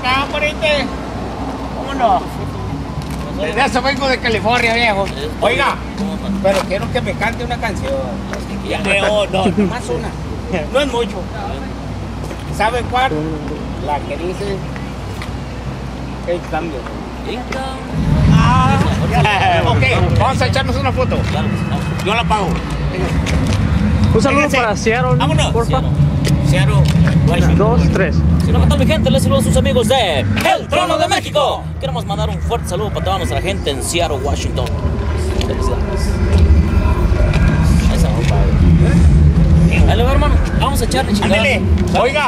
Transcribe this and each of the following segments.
acá, pariente. ¿Cómo no? Desde eso vengo de California, viejo. Oiga, pero quiero que me cante una canción. No, nomás una. No es mucho. ¿Sabe cuál? La que dice... ¿Qué cambio? Ok, vamos a echarnos una foto. Yo la pago. Un saludo para Seattle. Vámonos. Porfa. Seattle. 1, 2, 3. ¿Qué tal, mi gente? Les saludo a sus amigos de El Trono de México. Queremos mandar un fuerte saludo para toda nuestra gente en Seattle, Washington. Felicidades. Ahí está, padre. Dale, hermano. Vamos a echarle chingada. Ándale. Oiga.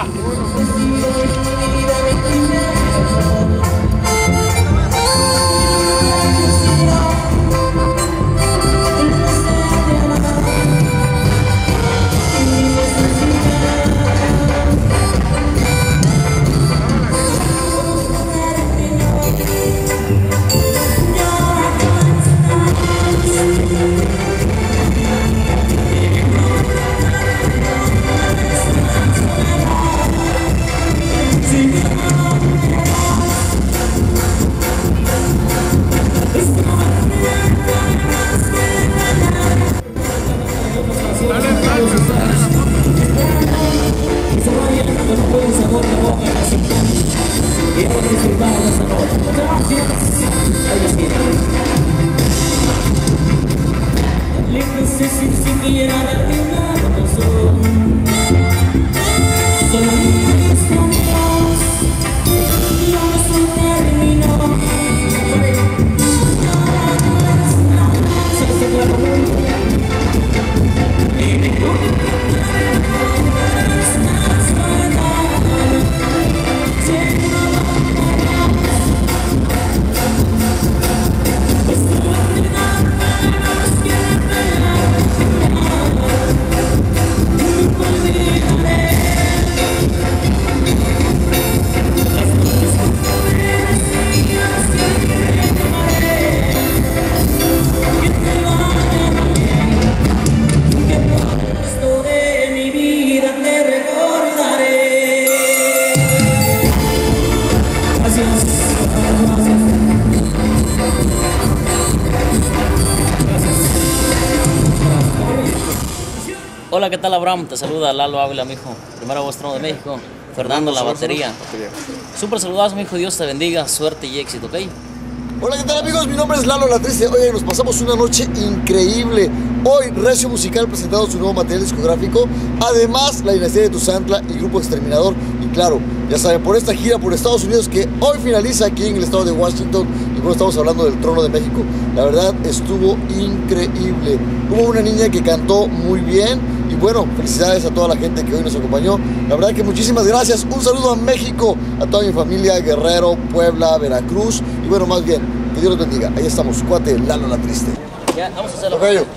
Hola, ¿qué tal, Abraham? Te saluda Lalo Ávila, mijo. Primera voz Trono de México. Fernando, la batería. Súper saludazo, mijo. Dios te bendiga, suerte y éxito, ¿ok? Hola, ¿qué tal, amigos? Mi nombre es Lalo La Triste. Oye, nos pasamos una noche increíble. Hoy, Recio Musical presentado su nuevo material discográfico. Además, la dinastía de Tuzantla y Grupo Exterminador. Y claro, ya saben, por esta gira por Estados Unidos que hoy finaliza aquí en el estado de Washington. Y bueno, estamos hablando del Trono de México. La verdad, estuvo increíble. Hubo una niña que cantó muy bien. Y bueno, felicidades a toda la gente que hoy nos acompañó. La verdad que muchísimas gracias. Un saludo a México, a toda mi familia, Guerrero, Puebla, Veracruz. Y bueno, más bien, que Dios los bendiga. Ahí estamos, cuate, Lalo La Triste. Ya, vamos a hacerlo. Okay.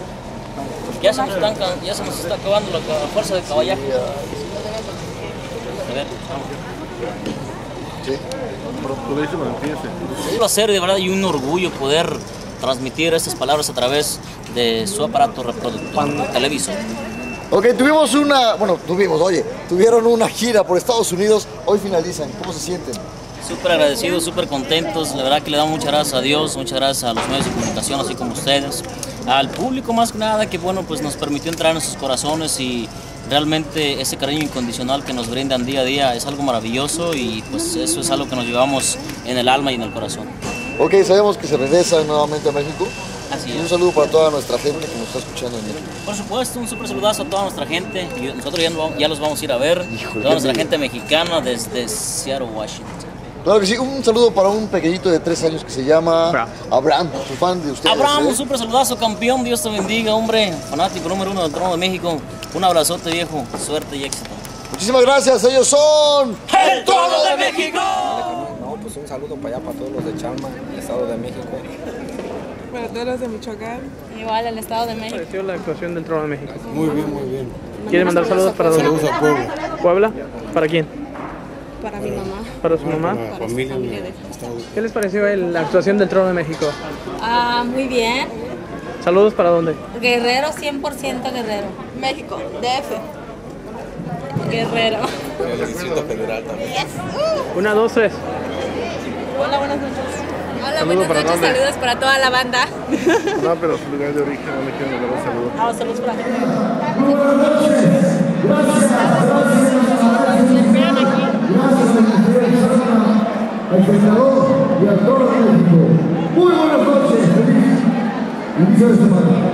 Ya se nos está acabando la fuerza de caballaje. A ver, vamos. Sí. Es un placer, de verdad, y un orgullo poder transmitir estas palabras a través de su aparato reproductor, televisor. Ok, tuvieron una gira por Estados Unidos, hoy finalizan, ¿cómo se sienten? Súper agradecidos, súper contentos, la verdad que le damos muchas gracias a Dios, muchas gracias a los medios de comunicación, así como ustedes, al público más que nada, que bueno, pues nos permitió entrar en nuestros corazones y realmente ese cariño incondicional que nos brindan día a día es algo maravilloso y pues eso es algo que nos llevamos en el alma y en el corazón. Ok, sabemos que se regresa nuevamente a México. Así Y es. un saludo para toda nuestra gente que nos está escuchando en México. Por supuesto, un súper saludazo a toda nuestra gente. Y nosotros ya los vamos a ir a ver. Híjole, Toda nuestra qué gente mexicana desde Seattle, Washington. Claro que sí, un saludo para un pequeñito de 3 años que se llama Abraham, su fan de ustedes. Abraham, un ¿eh? súper saludazo, campeón. Dios te bendiga, hombre. Fanático número 1 del Trono de México. Un abrazote, viejo. Suerte y éxito. Muchísimas gracias, ellos son... ¡El Trono de México! No, pues un saludo para allá, para todos los de Chalma, el Estado de México. Para todos los de Michoacán. Igual el Estado de México. Pareció la actuación del Trono de México. Muy bien, muy bien. ¿Quiere mandar saludos para dónde? Saludos a Puebla. ¿Puebla? ¿Para quién? Para mi mamá. ¿Para su mamá? Para la familia familia en de- el Estado de... ¿Qué les pareció la actuación del Trono de México? Muy bien. ¿Saludos para dónde? Guerrero, 100% Guerrero. México, DF. Guerrero. El Distrito Federal también. 1, 2, 3. Hola, buenas noches. Hola, Saludos buenas para noches, dónde. saludos para toda la banda. No, pero su lugar de origen, ¿dónde quieren mandar un saludo? Saludos para al senador y a todo México. Muy buenas noches, feliz inicio de semana.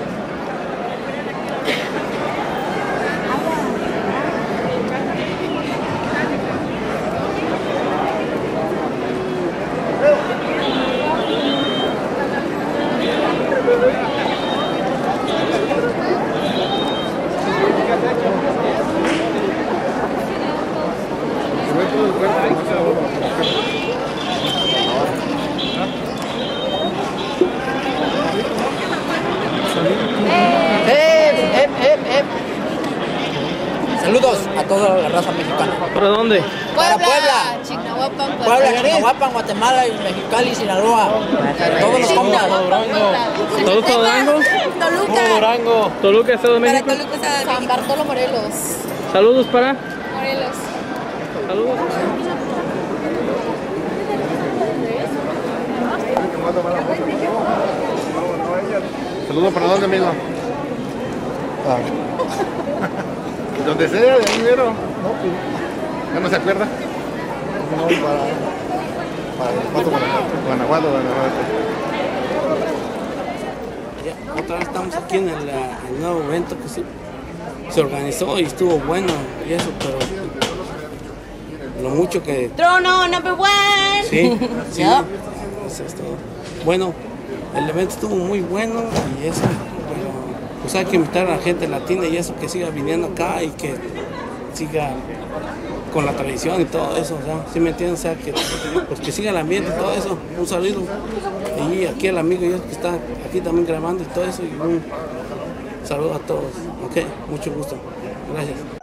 Saludos a toda la raza mexicana. ¿Para dónde? Para Puebla. Chignahuapan, Puebla, Chignahuapan, Guatemala, y Mexicali, Sinaloa. Todos los compas. ¿Saludos para Durango? Toluca. Toluca, Estado de Para México. Toluca, Estado de México. San Bartolo, Morelos. Saludos para. Morelos. Saludos. Saludos para dónde, amigo. Donde sea, de ahí mero. ¿Ya no se acuerda? No, para Guanajuato. Otra vez estamos aquí en el nuevo evento que se organizó y estuvo bueno y eso, pero lo mucho que... Trono, number one. Sí, sí. Eso es todo. Bueno, el evento estuvo muy bueno y eso, pero pues hay que invitar a la gente latina y eso, que siga viniendo acá y que siga con la tradición y todo eso, o sea, ¿sí me entienden? O sea, que, pues que siga el ambiente y todo eso. Un saludo. Y aquí el amigo yo que está aquí también grabando y todo eso, y un saludo a todos. Ok, mucho gusto. Gracias.